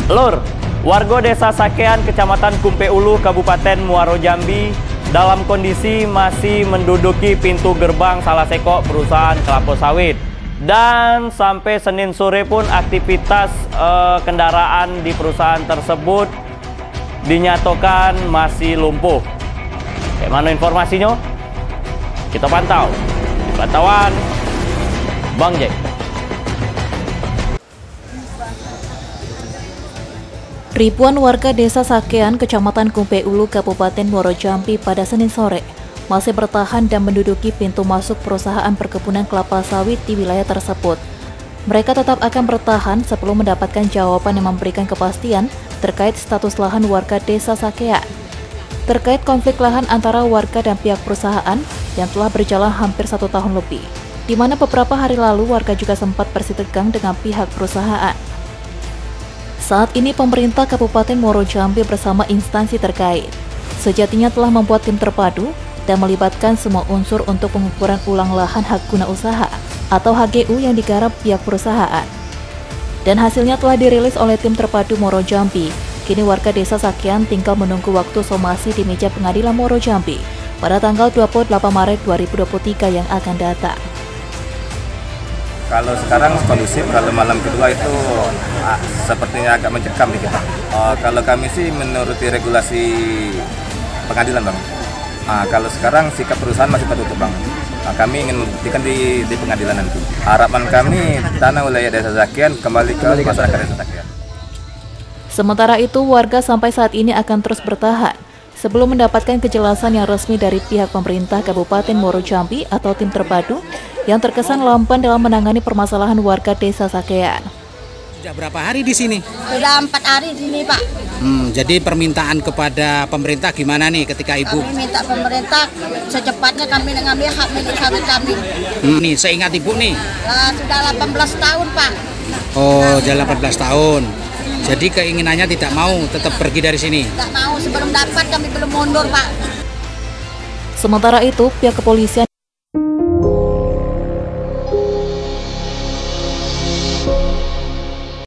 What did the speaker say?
Lur, warga Desa Sakean, Kecamatan Kumpe Ulu, Kabupaten Muaro Jambi dalam kondisi masih menduduki pintu gerbang salah seko perusahaan kelapa sawit. Dan sampai Senin sore pun aktivitas kendaraan di perusahaan tersebut dinyatakan masih lumpuh. Bagaimana informasinya? Kita pantau di pantauan Bang Jack. Ribuan warga Desa Sakean, Kecamatan Kumpe Ulu, Kabupaten Muaro Jambi pada Senin sore masih bertahan dan menduduki pintu masuk perusahaan perkebunan kelapa sawit di wilayah tersebut. Mereka tetap akan bertahan sebelum mendapatkan jawaban yang memberikan kepastian terkait status lahan warga Desa Sakean. Terkait konflik lahan antara warga dan pihak perusahaan yang telah berjalan hampir 1 tahun lebih, di mana beberapa hari lalu warga juga sempat bersitegang dengan pihak perusahaan. Saat ini pemerintah Kabupaten Muaro Jambi bersama instansi terkait sejatinya telah membuat tim terpadu dan melibatkan semua unsur untuk pengukuran ulang lahan hak guna usaha atau HGU yang digarap pihak perusahaan. Dan hasilnya telah dirilis oleh tim terpadu Muaro Jambi. Kini warga Desa Sakean tinggal menunggu waktu somasi di meja pengadilan Muaro Jambi pada tanggal 28 Maret 2023 yang akan datang. Kalau sekarang kondusif, kalau malam kedua itu sepertinya agak mencekam nih kita. Kalau kami sih menuruti regulasi pengadilan, Bang. Kalau sekarang sikap perusahaan masih tertutup, Bang. Kami ingin membuktikan di pengadilan nanti. Harapan kami tanah wilayah Desa Sakean kembali ke masyarakat Desa Sakean. Sementara itu, warga sampai saat ini akan terus bertahan sebelum mendapatkan kejelasan yang resmi dari pihak pemerintah Kabupaten Muaro Jambi atau tim terpadu yang terkesan lamban dalam menangani permasalahan warga Desa Sakean. Sudah berapa hari di sini? Sudah 4 hari di sini, Pak. Jadi permintaan kepada pemerintah gimana nih ketika Ibu? Kami minta pemerintah secepatnya kami mengambil hak milik sawit kami. Nih, seingat Ibu nih. Sudah 18 tahun, Pak. Oh, sudah 18 tahun. Jadi keinginannya tidak mau tetap pergi dari sini? Tidak mau, sebelum dapat kami belum mundur, Pak. Sementara itu, pihak kepolisian